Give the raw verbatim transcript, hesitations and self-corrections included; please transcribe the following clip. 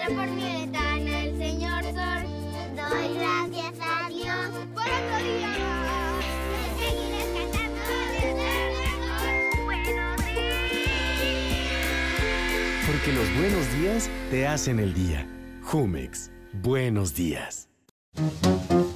entra por mi ventana el señor sol. Doy gracias a Dios por otro día más. Seguiré cantando desde el sol. Buenos días. Porque los buenos días te hacen el día. Jumex. Buenos días.